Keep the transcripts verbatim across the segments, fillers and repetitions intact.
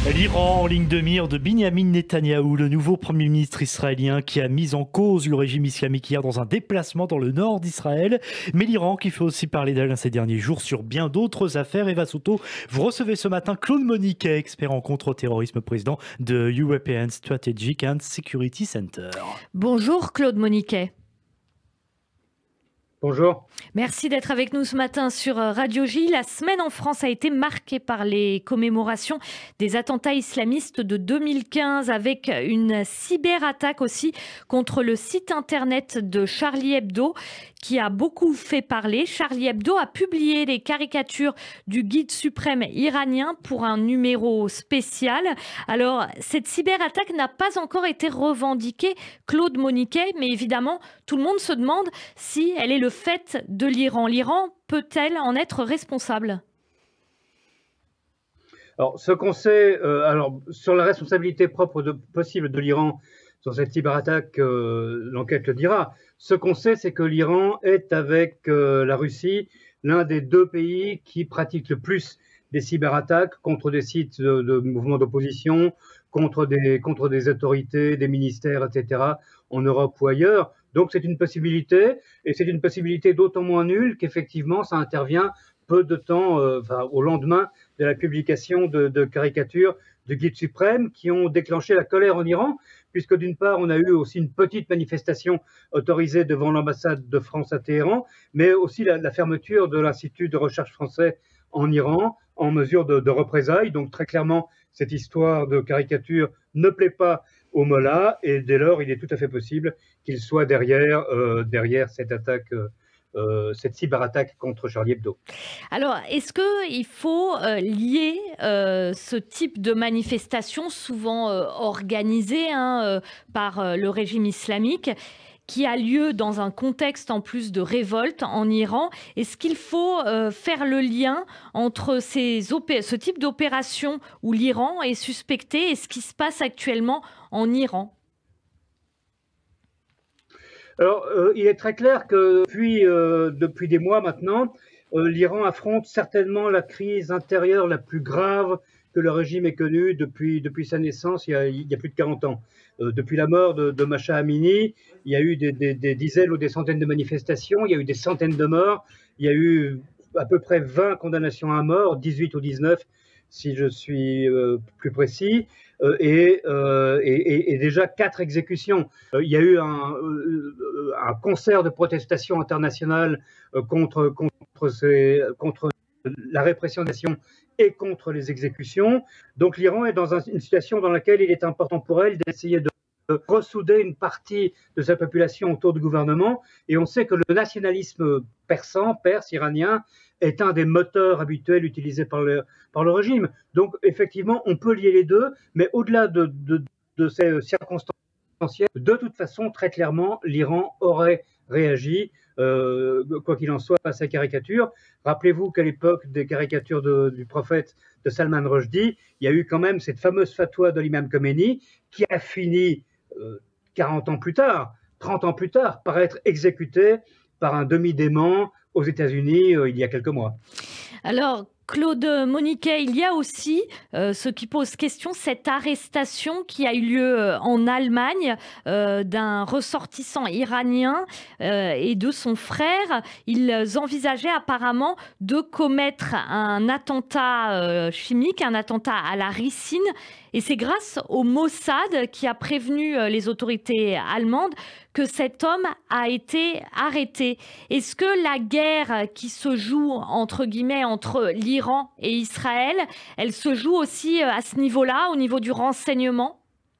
L'Iran en ligne de mire de Binyamin Netanyahou, le nouveau Premier ministre israélien qui a mis en cause le régime islamique hier dans un déplacement dans le nord d'Israël. Mais l'Iran qui fait aussi parler d'elle ces derniers jours sur bien d'autres affaires. Eva Souto, vous recevez ce matin Claude Moniquet, expert en contre-terrorisme, président de European Strategic and Security Center. Bonjour Claude Moniquet. Bonjour. Merci d'être avec nous ce matin sur Radio J. La semaine en France a été marquée par les commémorations des attentats islamistes de deux mille quinze avec une cyberattaque aussi contre le site internet de Charlie Hebdo qui a beaucoup fait parler. Charlie Hebdo a publié les caricatures du guide suprême iranien pour un numéro spécial. Alors, cette cyberattaque n'a pas encore été revendiquée, Claude Moniquet, mais évidemment, tout le monde se demande si elle est le fait de l'Iran. L'Iran peut-elle en être responsable ? Alors, ce qu'on sait, euh, alors, sur la responsabilité propre de, possible de l'Iran sur cette cyberattaque, euh, l'enquête le dira. Ce qu'on sait, c'est que l'Iran est, avec euh, la Russie, l'un des deux pays qui pratiquent le plus des cyberattaques contre des sites de, de mouvements d'opposition, contre des, contre des autorités, des ministères, et cetera, en Europe ou ailleurs. Donc, c'est une possibilité, et c'est une possibilité d'autant moins nulle qu'effectivement, ça intervient peu de temps, euh, enfin, au lendemain de la publication de, de caricatures du guide suprême qui ont déclenché la colère en Iran, puisque d'une part, on a eu aussi une petite manifestation autorisée devant l'ambassade de France à Téhéran, mais aussi la, la fermeture de l'Institut de recherche français en Iran en mesure de, de représailles. Donc très clairement, cette histoire de caricature ne plaît pas aux mollahs, et dès lors, il est tout à fait possible qu'il soit derrière, euh, derrière cette attaque euh, Euh, cette cyberattaque contre Charlie Hebdo. Alors, est-ce qu'il faut euh, lier euh, ce type de manifestation, souvent euh, organisée hein, euh, par euh, le régime islamique, qui a lieu dans un contexte en plus de révolte en Iran? Est-ce qu'il faut euh, faire le lien entre ces ce type d'opération où l'Iran est suspecté et ce qui se passe actuellement en Iran? Alors, euh, il est très clair que depuis, euh, depuis des mois maintenant, euh, l'Iran affronte certainement la crise intérieure la plus grave que le régime ait connue depuis, depuis sa naissance, il y a, il y a plus de quarante ans. Euh, depuis la mort de, de Mahsa Amini, il y a eu des, des, des dizaines ou des centaines de manifestations, il y a eu des centaines de morts, il y a eu à peu près vingt condamnations à mort, dix-huit ou dix-neuf si je suis euh, plus précis, euh, et, euh, et, et déjà quatre exécutions. Euh, il y a eu un, euh, un concert de protestation internationale euh, contre, contre, ces, contre la répression des nations et contre les exécutions. Donc l'Iran est dans un, une situation dans laquelle il est important pour elle d'essayer de ressouder une partie de sa population autour du gouvernement, et on sait que le nationalisme persan, perse, iranien, est un des moteurs habituels utilisés par le, par le régime. Donc effectivement, on peut lier les deux, mais au-delà de, de, de ces circonstances, de toute façon, très clairement, l'Iran aurait réagi, euh, quoi qu'il en soit, à sa caricature. Rappelez-vous qu'à l'époque des caricatures de, du prophète de Salman Rushdie, il y a eu quand même cette fameuse fatwa de l'imam Khomeini qui a fini euh, quarante ans plus tard, trente ans plus tard, par être exécuté par un demi-dément aux États-Unis euh, il y a quelques mois. Alors, Claude Moniquet, il y a aussi euh, ce qui pose question, cette arrestation qui a eu lieu euh, en Allemagne euh, d'un ressortissant iranien euh, et de son frère. Ils envisageaient apparemment de commettre un attentat euh, chimique, un attentat à la ricine. Et c'est grâce au Mossad qui a prévenu euh, les autorités allemandes que cet homme a été arrêté. Est-ce que la guerre qui se joue, entre guillemets, entre l'Iran et Israël, elle se joue aussi à ce niveau-là, au niveau du renseignement ?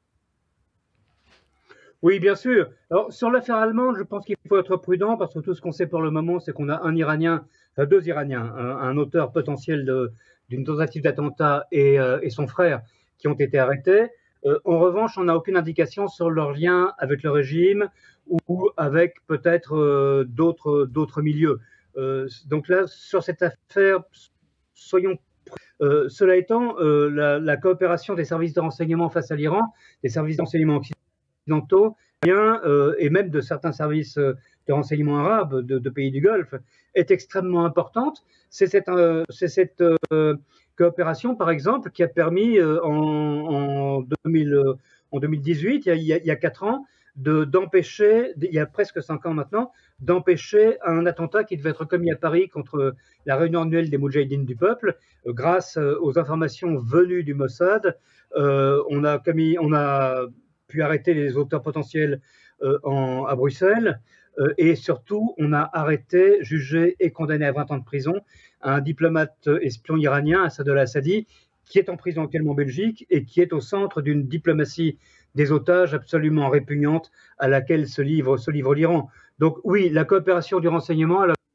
Oui, bien sûr. Alors, sur l'affaire allemande, je pense qu'il faut être prudent parce que tout ce qu'on sait pour le moment, c'est qu'on a un Iranien, enfin deux Iraniens, un, un auteur potentiel d'une tentative d'attentat et, euh, et son frère qui ont été arrêtés. Euh, en revanche, on n'a aucune indication sur leur lien avec le régime ou avec peut-être euh, d'autres d'autres milieux. Euh, donc là, sur cette affaire, soyons euh, cela étant, euh, la, la coopération des services de renseignement face à l'Iran, des services de renseignement occidentaux, bien, euh, et même de certains services de renseignement arabes de, de pays du Golfe, est extrêmement importante. C'est cette, euh, c'est cette euh, Coopération, par exemple, qui a permis euh, en, en, deux mille, euh, en deux mille dix-huit, il y a, il y a quatre ans, de, d'empêcher, il y a presque cinq ans maintenant, d'empêcher un attentat qui devait être commis à Paris contre la réunion annuelle des Moudjahidines du peuple. Euh, grâce aux informations venues du Mossad, euh, on a commis, on a pu arrêter les auteurs potentiels euh, en, à Bruxelles. Euh, et surtout, on a arrêté, jugé et condamné à vingt ans de prison un diplomate espion iranien, Assadollah Assadi, qui est en prison actuellement en Belgique et qui est au centre d'une diplomatie des otages absolument répugnante à laquelle se livre, se livre l'Iran. Donc oui, la coopération du renseignement... Elle...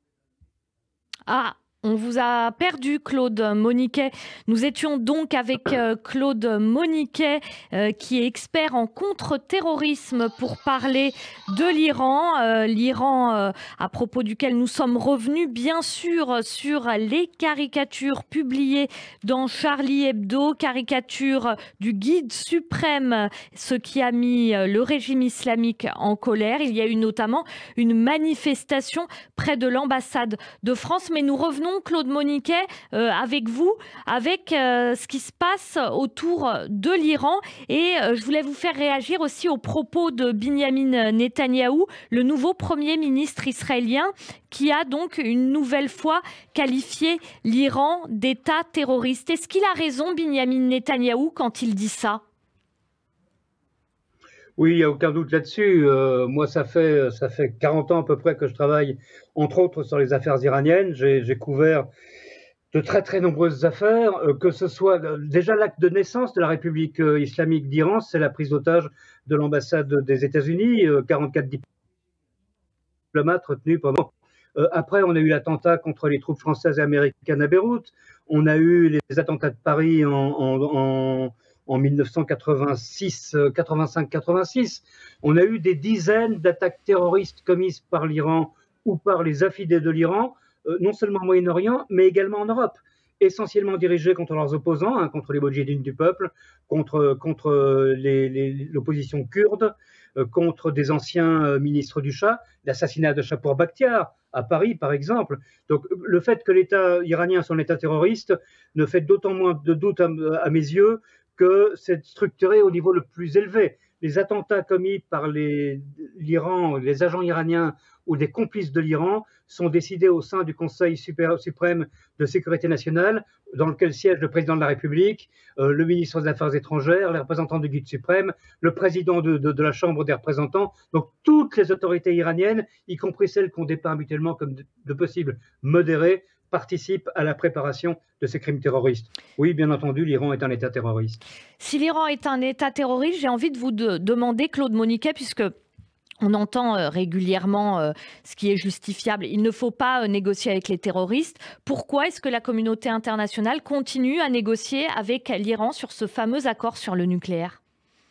Ah, on vous a perdu, Claude Moniquet. Nous étions donc avec euh, Claude Moniquet, euh, qui est expert en contre-terrorisme, pour parler de l'Iran. Euh, L'Iran, euh, à propos duquel nous sommes revenus, bien sûr, sur les caricatures publiées dans Charlie Hebdo, caricatures du guide suprême, ce qui a mis le régime islamique en colère. Il y a eu notamment une manifestation près de l'ambassade de France. Mais nous revenons, Claude Moniquet, euh, avec vous, avec euh, ce qui se passe autour de l'Iran. Et euh, je voulais vous faire réagir aussi aux propos de Binyamin Netanyahou, le nouveau Premier ministre israélien, qui a donc une nouvelle fois qualifié l'Iran d'État terroriste. Est-ce qu'il a raison, Binyamin Netanyahou, quand il dit ça ? Oui, il n'y a aucun doute là-dessus. Euh, moi, ça fait, ça fait quarante ans à peu près que je travaille, entre autres, sur les affaires iraniennes. J'ai, j'ai couvert de très, très nombreuses affaires, euh, que ce soit euh, déjà l'acte de naissance de la République euh, islamique d'Iran, c'est la prise d'otage de l'ambassade des États-Unis, euh, quarante-quatre diplomates retenus pendant... Euh, après, on a eu l'attentat contre les troupes françaises et américaines à Beyrouth. On a eu les attentats de Paris en... en, en en mille neuf cent quatre-vingt-six, quatre-vingt-cinq quatre-vingt-six. On a eu des dizaines d'attaques terroristes commises par l'Iran ou par les affidés de l'Iran, euh, non seulement au Moyen-Orient, mais également en Europe, essentiellement dirigées contre leurs opposants, hein, contre les Moudjahidines du peuple, contre, contre les, les, l'opposition kurde, euh, contre des anciens euh, ministres du Shah, l'assassinat de Chapour Bakhtiar à Paris, par exemple. Donc le fait que l'État iranien soit un État terroriste ne fait d'autant moins de doute à, à mes yeux que c'est structuré au niveau le plus élevé. Les attentats commis par les, l'Iran, les agents iraniens ou des complices de l'Iran sont décidés au sein du Conseil super, suprême de sécurité nationale, dans lequel siège le président de la République, euh, le ministre des Affaires étrangères, les représentants du guide suprême, le président de, de, de la Chambre des représentants. Donc toutes les autorités iraniennes, y compris celles qu'on dépeint habituellement comme de, de possibles modérés, participent à la préparation de ces crimes terroristes. Oui, bien entendu, l'Iran est un État terroriste. Si l'Iran est un État terroriste, j'ai envie de vous de demander, Claude Moniquet, puisque on entend euh, régulièrement euh, ce qui est justifiable, il ne faut pas euh, négocier avec les terroristes. Pourquoi est-ce que la communauté internationale continue à négocier avec l'Iran sur ce fameux accord sur le nucléaire ?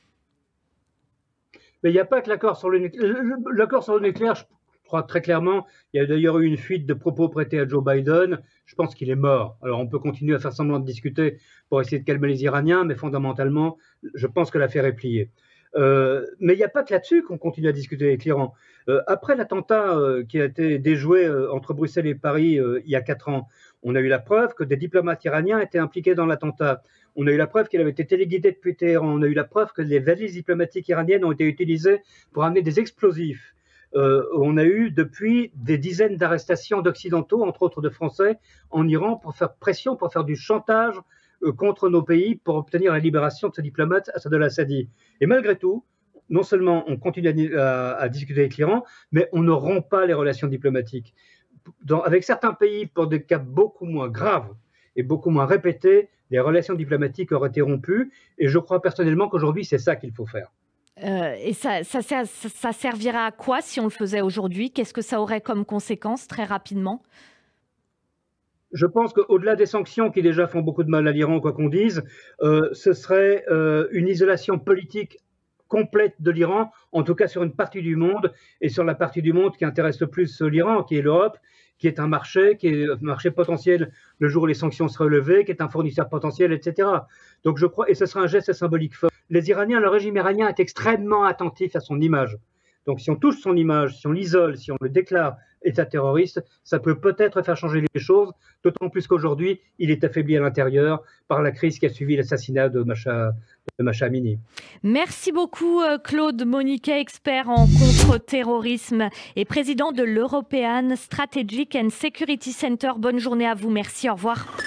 Mais il n'y a pas que l'accord sur le nucléaire. L'accord sur le nucléaire, je Je crois très clairement, il y a d'ailleurs eu une fuite de propos prêtés à Joe Biden. Je pense qu'il est mort. Alors on peut continuer à faire semblant de discuter pour essayer de calmer les Iraniens, mais fondamentalement, je pense que l'affaire est pliée. Euh, mais il n'y a pas que là-dessus qu'on continue à discuter avec l'Iran. Euh, après l'attentat euh, qui a été déjoué euh, entre Bruxelles et Paris euh, il y a quatre ans, on a eu la preuve que des diplomates iraniens étaient impliqués dans l'attentat. On a eu la preuve qu'il avait été téléguidé depuis Téhéran. On a eu la preuve que les valises diplomatiques iraniennes ont été utilisées pour amener des explosifs. Euh, on a eu depuis des dizaines d'arrestations d'Occidentaux, entre autres de Français, en Iran pour faire pression, pour faire du chantage euh, contre nos pays pour obtenir la libération de ce diplomate Assadollah Assadi. Et malgré tout, non seulement on continue à, à, à discuter avec l'Iran, mais on ne rompt pas les relations diplomatiques. Dans, avec certains pays, pour des cas beaucoup moins graves et beaucoup moins répétés, les relations diplomatiques auraient été rompues. Et je crois personnellement qu'aujourd'hui, c'est ça qu'il faut faire. Euh, et ça, ça, ça, ça servira à quoi si on le faisait aujourd'hui? Qu'est-ce que ça aurait comme conséquence, très rapidement? Je pense qu'au-delà des sanctions qui déjà font beaucoup de mal à l'Iran, quoi qu'on dise, euh, ce serait euh, une isolation politique complète de l'Iran, en tout cas sur une partie du monde, et sur la partie du monde qui intéresse le plus l'Iran, qui est l'Europe, qui est un marché, qui est un marché potentiel le jour où les sanctions seraient levées, qui est un fournisseur potentiel, et cetera. Donc je crois, et ce sera un geste symbolique fort. Les Iraniens, le régime iranien est extrêmement attentif à son image. Donc si on touche son image, si on l'isole, si on le déclare État terroriste, ça peut peut-être faire changer les choses, d'autant plus qu'aujourd'hui, il est affaibli à l'intérieur par la crise qui a suivi l'assassinat de Macha, de Macha Amini. Merci beaucoup Claude Moniquet, expert en contre-terrorisme et président de l'European Strategic and Security Center. Bonne journée à vous, merci, au revoir.